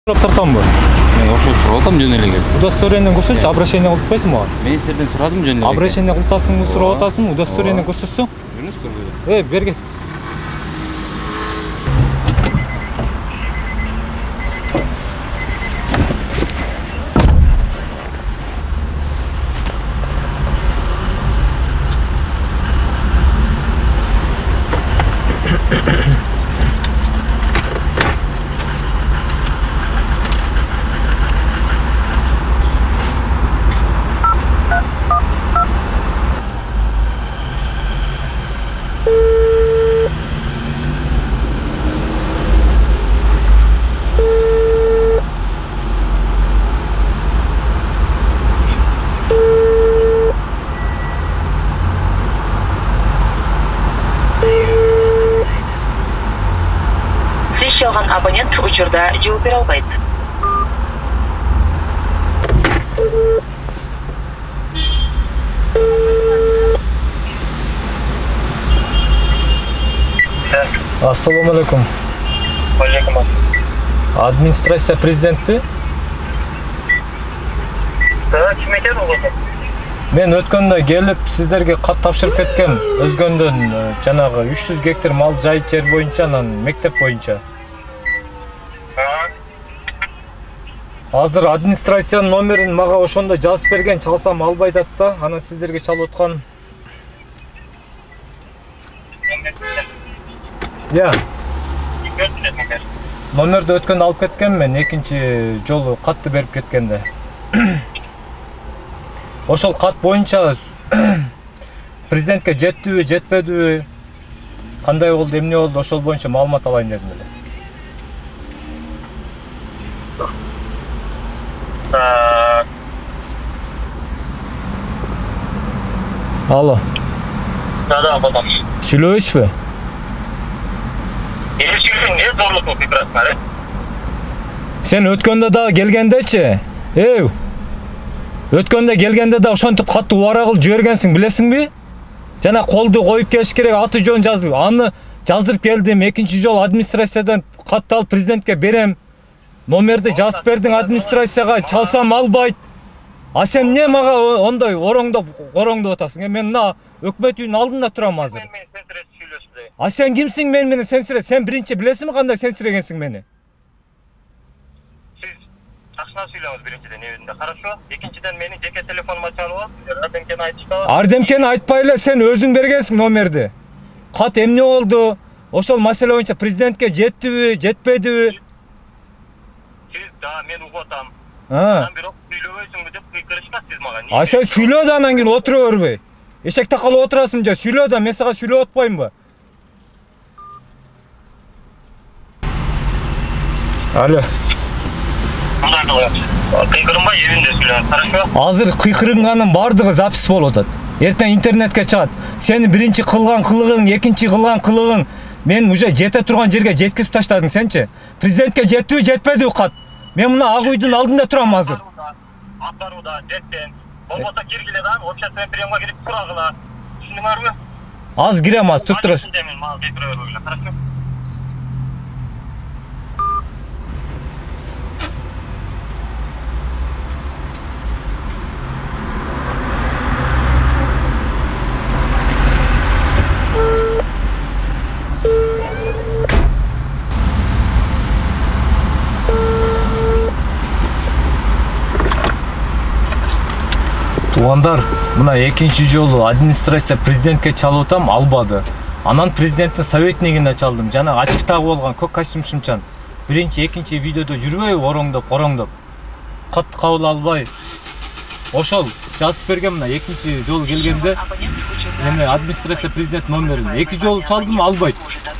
сурап тартамбы? Мен ошо сурап атам жөн эле келип. Удостоверениени көрсөтчү, обращение кылып атпайсыңбы мага? Мен сизден сурадым жөн эле. Обращение кылып атасыңбы, сурап атасыңбы? Удостоверение көрсөтсөң? Жүрүңүз көргөзөм. Берге. Абонент учурда жооп бере албайт. Ассаламу алейкум. Алейкум. Администрация президентпи? Ким экен ул? Мен өткөндө келип сиздерге кат тапшырып кеткем. Өзгөндөн жанагы 300 гектар мал жай жер боюнча, анан мектеп боюнча. Азыр администрациянын номерин мага ошондо жазып берген, чалсам албайт да, анан сиздерге чалып аткан. Я. Номерди өткөндө алып кеткем мен, экинчи жолу катты берип кеткенде. Ошол кат боюнча президентке жеттиби, жетпедиби, кандай болду, эмне болду, ошол боюнча маалымат алайын дедим эле. Алло. Да, потом. Сүйлөбөйсүзбү? Элчилиңге зорлук болуп турат. Сен өткөндө дагы келгендечи? Өткөндө келгенде да ошентип катты убара кылып жибергенсиң, билесиңби? Жана колду коюп келиш керек, аты жөн жазып, аны жаздырып келдим. Экинчи жол администрациядан катты алып президентке берем. Номерди жазып бердиң администрацияга, чалсам албайт. А сен эмне мага ондой ороңдоп атасың? Мен мына өкмөт үйүнүн алдында турам азыр. А сен кимсиң мен менен сенсире? Сен биринчи билесиңби кандай сенсирегенсиң мени? Сиз такшына сүйлөңүз биринчиден evinde, хорошо? Экинчиден мени жеке телефонума чалып алып, ардемкени айтышпа. Ардемкени айтпай эле сен өзүң бергенсиң номерди. Кат эмне болду? Ошол маселе боюнча президентке жеттиби, жетпедиби? Сиз да мен угуп атам. Анан бирок сүйлөбөйсүңбү деп кыйкырышка сиз мага. А сен сүйлөө да анан кийин отура бербей. Эшек такалып отурасың же, сүйлөө да, мен сага сүйлөп атпаймынбы? Алло. Мындай кылыңыз. Кыйкырынбай evinde сүйлөңүз, хорошо? Азыр кыйкырынганын бардыгы запись болуп атат. Эртең интернетке чыгат. Сени биринчи кылган кылыгың, экинчи кылган кылыгың мен уже жете турган жерге жеткизип таштадың сенчи. Президентке жеттиби, жетпедиби кат? Мен мына ак үйдүн алдында турам азыр. Атаруда жеттен. Болбосо киргиле да, общественный приемга кирип турагыла. Түшүндүңөрбү? Аз кирем, аз туруп турасың. Хорошо? Туугандар, мына экинчи жолу администрация президентке чалып атам, албады. Анан президенттин советнигине чалдым. Жана ачыктагы болгон көк костюмчан. Биринчи, экинчи видеодо жүрбөйбү ороңдоп. Катты кабыл албай. Ошол жазып берген мына экинчи жолу келгенде эме администрация президент номерин. Эки жолу чалдым, албайт.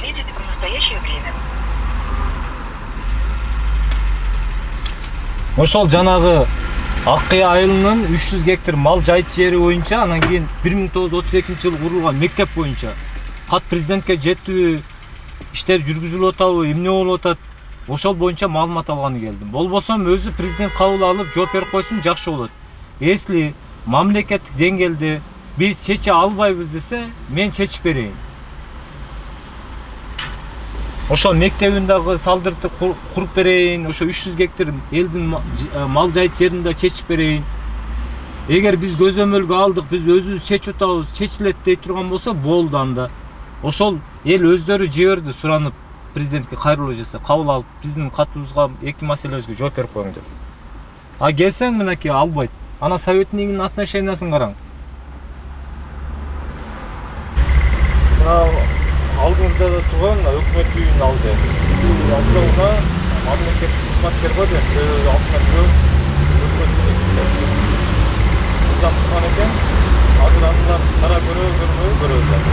Ошол жанагы Аккыя айылынын 300 гектар мал жайыт жери боюнча, анан кийин 1932-жылы курулган мектеп боюнча кат президентке жеттиби, иштер жүргүзүлүп атабы, эмне болуп атат, ошол боюнча маалымат алганы келдим. Болбосом өзү президент кабыл алып жооп берип койсун, жакшы болот. Если мамлекеттик деңгээлде биз чече албайбыз десе, мен чечип берейин. Ошол мектебин дагы салдыртып куруп берейин, ошо 300 гектар элдин мал жайыт жерин да чечип берейин. Эгер биз көзөмөлгө алдык, биз өзүбүз чечип атабыз, чечилет дей турган болсо болду анда. Ошол эл өздөрү жиберди суранып президентке кайрылуу жасап, кабыл алып, биздин катыбызга эки маселебизге жооп берип коюң деп. А келсең мынакей албайт. Ана советниктин отношениясын караң. Алдыңызда да турган өкмөт үйүнүн алды. Алдыгына мамлекеттик кызматкер бар деп, алдынан бирөө өкмөт үйүнө зам кылган экен. Азыр андан кара көрөбүз.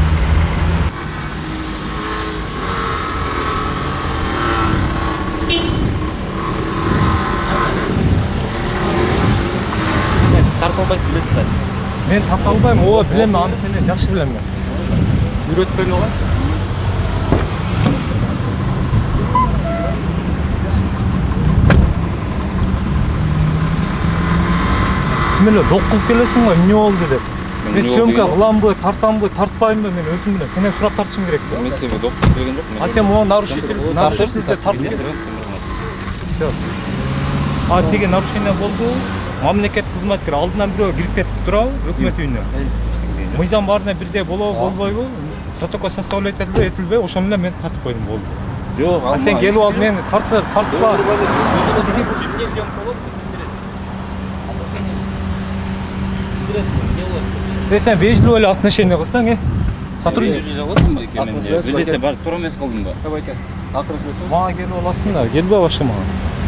Siz tarqalбайсыз, билесиз. Мен таркалбайм, ооба билем, аны сенден жакшы билем мен. Үйрөткөн алам. Ким эле док кылып келесиң го, эмне болду деп. Мен съемка кыламбы, тартамбы, тартпаймбы, мен өзүм билем. Сенен сурап тартышым керек. Мен сени док кылып келген жокмун. А сен могу нарушитель тартып кел. Всё. А теге нарушение болду. Мамлекет кызматкер алдынан бирөө кирип кетти турабы, өкмөт үйүнө. Мыйзам баарына бирдей болбойбу? Протокол составлять ошо менен мен тартып койдум болду. Жок, А сен келип алып мени тартпа. Сен вежливо эле отношение кылсаң, сотрудник. Билесе бар, туура эмес кылдым ба? Давайте. Акыры сөйлөсөңүз. Мага келип аласыңдар, келбей башы мага.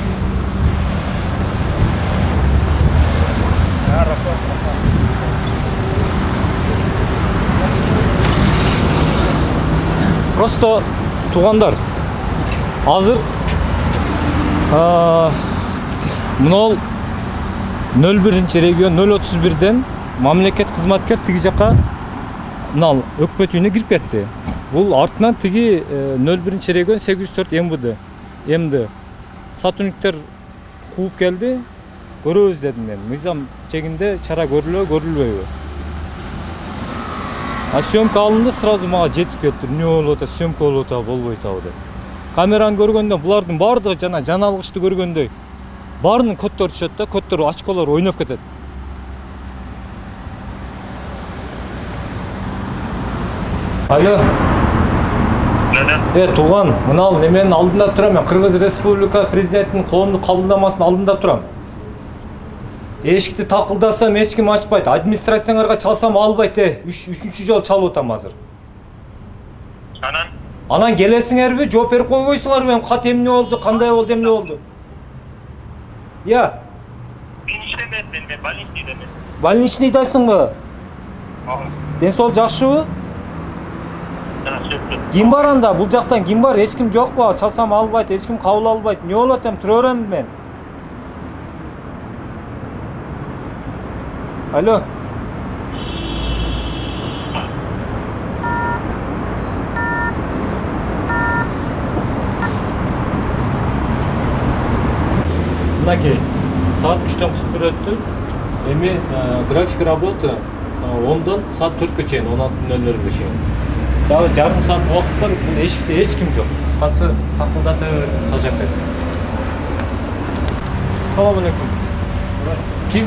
Просто тугандар. Азыр мынол 01-регион 031ден мамлекет кызматкер тиги жака мынал өкмөт үйүнө кирип кетти. Бул артынан тиги 01-регион 804 МД сотрудниктер кууп келди. Көрөбүз дедим мен. Мыйзам чегинде чара көрүлбөйбү? А съемка алынды, сразу мага жетип кетти. Эмне болуп атат, съемка болуп атабы, болбой атабы деп. Камераны көргөндө булардын баардыгы жана жаналгычты көргөндөй баарынын көттөрү түшөт да, көттөрү очколор ойноп кетет. Алло. Туган, мынал неменин алдында турам мен. Кыргыз Республика президентинин коомдук кабылдамасынын алдында турам. Эшикти такылдасам эч ким ачпайт. Администрацияңарга чалсам албайт. Үчүнчү жол чалып атам азыр. Анан келесиңерби, жооп берип койбойсуңарбы? Кат эмне болду, кандай болду, эмне болду? Я. Мен иштемедим, мен больницадамын. Больничныйдасыңбы? Ден соолук жакшыбы? Ким бар анда? Бул жактан ким бар? Эч ким жокпу? Чалсам албайт, эч ким кабыл албайт. Эмне болот эми? Тура беремби мен? Алло. Мынакей, саат 3-төн 41 өттү. Эми график работы 10-дан саат 4-кө чейин, 16:00-ге чейин. Дагы жарым саат убакыт бар, бул эшикте эч ким жок. Кыскасы такылдата берип тажап кетти. Салам алейкум. Ким?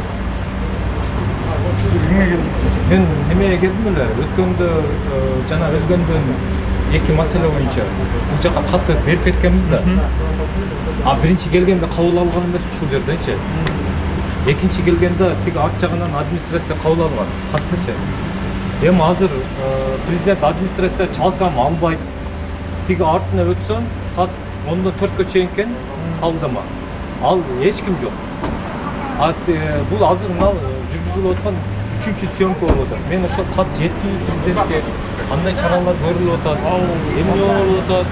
Сиз кимге келдиңиз? Мен немеге келдим эле. Өткөндө жана өзгөндөн эки маселе боюнча бул жака катты берип кеткенбиз да. А биринчи келгенде кабыл алган эмес ушул жердечи. Экинчи келгенде тиги арт жагынан администрация кабыл алган каттычы. Эми азыр президент администрация чалсам албайт. Тиги артына өтсөм саат 10-дан 4-кө чейин экен кабылдама. Ал эч ким жок. Бул азыр мына жүргүзүлүп аткан 3-чү съемка болуп атат. Мен ошол кат жетпей президентке кандай чаралар көрүлүп атат, эмне болуп атат?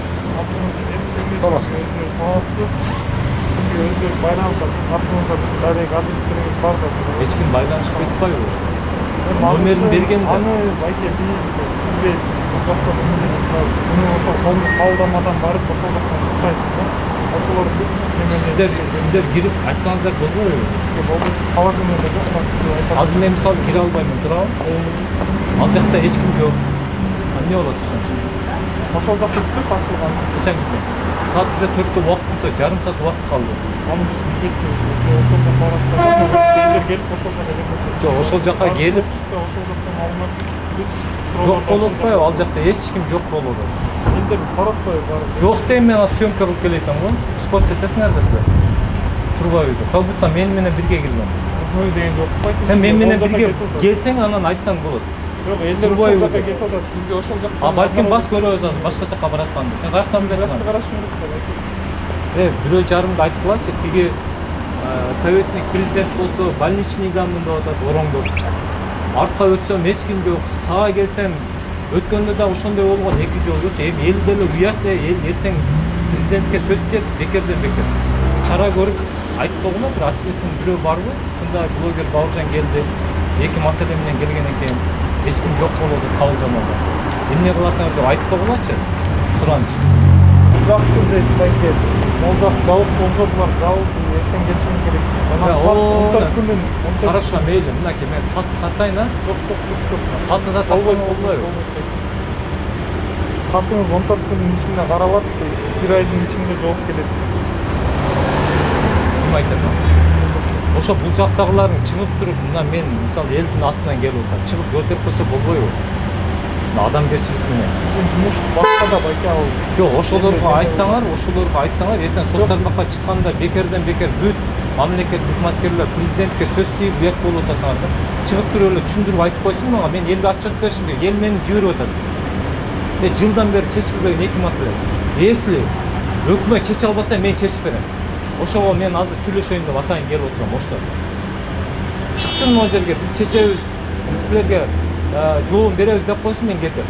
Өздөрү байланышат, артыңызда дарек администрация бар да. Эч ким байланышып кетпайбы ошо? Номерин бергенде. Аны байке биз жокто муну ошол коомдук кабылдамадан барып ошол жактан уктайсыз да. Ошолор сиздер кирип айтсаңыздар болбойбу? Положениеде жок. Азыр мен мисалы кире албаймын, туурабы? Ал жакта эч ким жок. Эмне болот ошо? ошол жакта күтөбүз ачылган. Качан күтөм? Saat уже 4'te vakit bitti. Yarım saat vakit kaldı. Аны биз бекеттебиз. Ошол жакка барасыздар. Элдер келип ошол жакка келет. Жок, ошол жакка келип ошол жактан алынат. жок болуп атпайбы? Ал жакта эч ким жок болот. Элдер баратпайбы барып. Жок дейм, мен съемка кылып келетем го. Спорт этесиңерби силер? Турбай үйдө. Как будто мен менен бирге келген. Турбай деген жок. Сен мен менен бирге келсең, анан айтсаң болот. Жок, элдер ошол жакка кетип атат. Бизге ошол жакка. Балким бас көрөбүз азыр, башка жакка баратканды. Сен каяктан билесиң аны? Карашым керек. Бирөө жарымды айтып тиги советник президент болсо больничныйга мында атат ороңдоп. Артка өтсөм эч ким жок, сага келсем өткөндө да ошондой болгон 2 жолдочу. Эми эл деле уят, эл эртең президентке сөз тиет, бекерден бекер. Чара көрүп айтпогуна бир активистин бирөө барбы? Ушундай блогер Бауыржан келди. Эки маселе менен келген экен. Эч ким жок болду кабылданууга. Эмне кыласың деп айтпогулачы? Суранч. Uzakta değil belki. Olacak cevap olsa bular cevap erken geçmemiz gerek. Хорошо, мейлі, мынаке мен саты татайын, а? Çok. Саты да татайын болбойбу. Katımız 14 günün içinde karaladı, bir ayın içinde cevap geledi. Ким айтат? Ошо бул жактагылардын чыгып туруп, мына мен мисалы элдин атынан келип атам. Чыгып жооп берип койсо болбойбу? Адамгерчилик менен. Биздин жумуш башка да байке ал. Жок, ошолорго айтсаңар, эртең соц тармакка чыкканда бекерден бекер бүт мамлекет кызматкерлер президентке сөз тийип уят болуп атасыңар да. Чыгып туруп эле түшүндүрүп айтып койсун мага, мен элге отчет беришим керек. Эл мени жиберип атат. Жылдан бери чечилбеген эки маселе. Если өкмөт чече албаса, мен чечип берем. Ошого мен азыр сүйлөшөйүн деп атайын келип отурам, ошто. Чыксын могу жерге, биз чечебиз, биз силерге жооп беребиз деп койсун, мен кетем.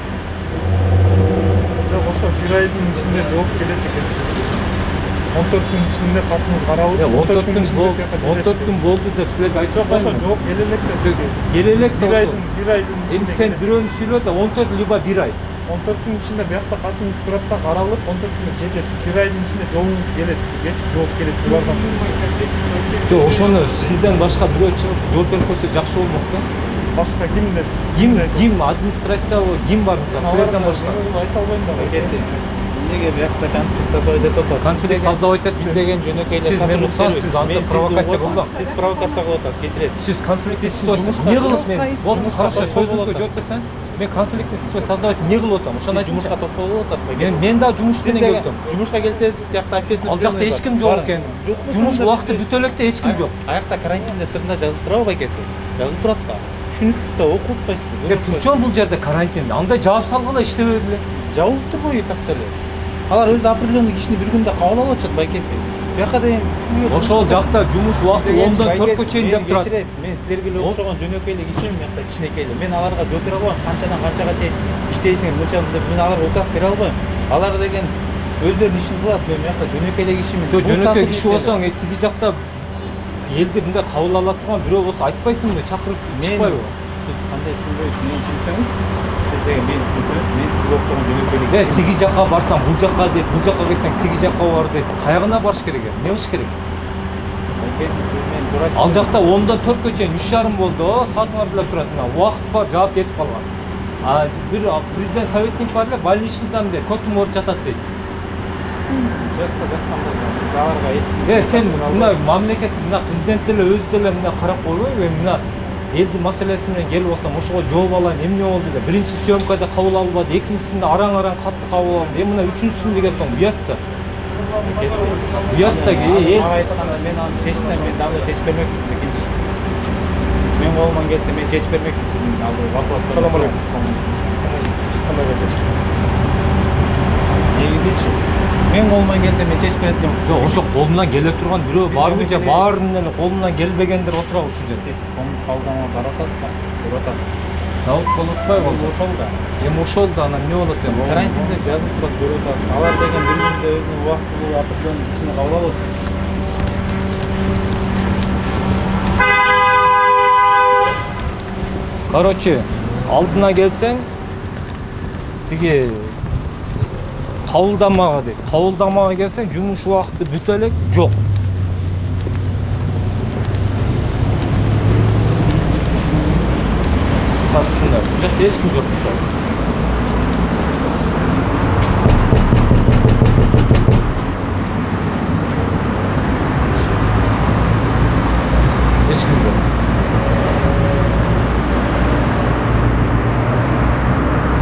Yok, ошо bir ayın içinde жооп келет экенсиз. 14 gün içinde katımız karalып, 14 gün болду деп силерге айтып атпаймынбы? Ошо жооп келелек да сизге. Келелек да ошо. Bir ayın içinde. Эми сен бирөөнү сүйлөп да 14 либо 1 ай. 14 gün içinde buyakta katımız turap da karalып, 14 gün жетет. Bir ayın içinde жообуңуз келет сизге, жооп келет булардан сизге. Жок, ошону сизден башка бирөө чыгып жооп берип койсо жакшы болмок да. Başka kim de? Ким администрация, ким бар мисалы, силерден башка? Айта албайм да. Эмнеге биякта конфликт создавать этип атасыз? Конфликт создавать этет биз деген жөнөкөйлөр. Сиз мен уруксаң, сиз анда провокация кылдың. Сиз провокация кылып атасыз, кечиресиз. Сиз конфликтти ситуация не кылып мен? Вот, хорошо, сөзүңүзгө жооп берсеңиз, мен конфликтти ситуация создавать не кылып атам? Ошону айтыңызчы. Жумушка тоскоол болуп атасызбы? Мен да жумуш менен келдим. Жумушка келсеңиз, жакта общественный. Ал жакта эч ким жок экен. Жумуш убакыты бүтө электе эч ким жок. Аякта карантинде сыртында жазылып турабы байкеси? Жазылып турат да. Түшүнүксүз да окуп атпайсызбы? Причем бул жерде карантин? Андай жаап салгыла иштебей беле. Жабылып турбайбы так деле. Алар өзү определенный кишини бир күндө кабыл алып атышат байкеси. Бияка деген ошол жакта жумуш убакыты 10-дон 4кө чейин деп турат. Мен силерге эле окшогон жөнөкөйлүү кишимин, биякта кичинекейлүү. Мен аларга жооп бере албайм. Канчадан канчага чейин иштейсиң, мынча деп мен аларга указ бере албайм. Алар деген өздөрүнүн ишин кылат. Мен биякта жөнөкөйлүү кишимин. Жок, жөнөкөй киши болсоң, тиги жакта элди мындай кабыл ала турган бирөө болсо айтпайсыңбы, чакырып чыкпайбы? Сиз кандай түшүнбөйсүз? Мен түшүнсөңүз, сиз деген мени түшүнсөңүз, мен сизге окшогон жөнөкөйлүү. Тиги жакка барсаң, бул жакка деп, бул жакка келсең, тиги жакка бар деп, каягына барыш керек? Эмне кылыш керек? Ал жакта 10-дон 4кө чейин 3,5 болду, саатыңар билеп турат. Мына убакыт бар, жаап кетип калган. Бир президент советник бар эле, больничныйдан де көтүм ооруп жатат дейт. Сен мына мамлекет, мына президент деле өзү деле мына карап койбойбу? Мына элдин маселеси менен келип алсам, ошого жооп алайын, эмне болду деп. Биринчи съемкада кабыл албады, экинчисинде араң-араң катты кабыл алды. Эми мына үчүнчүсүндө кетип уят да. Уят да эл айтканда мен аны чечсем, мен дагы чечип бермекмин сизге экинчи. Мен колуман келсе, мен чечип бермекмин сиздин алдыга вопрос. Салам алейкум. Негизичи мен колуман келсе, мен чечип берет элем. Жок, ошо колунан келе турган бирөө барбы же баарынын эле колунан келбегендер отурабы ушул жерде? Сиз конун калдыгына карап атасыз да, көрүп атасыз. Жабык болуп атпайбы ал? Ошол да. Эми ошол да анан эмне болот эми? Карантинде жазылып турат, көрүп атасыз. Алар деген бир күндө өзүнүн убактылуу определенный кишини кабыл алып атат. Короче, алдына келсең, тиги кабылдамага дейт. Кабылдамага келсең, жумуш убакыты бүтө элек, жок. Ушундай. Бул жакта эч ким жок мисалы.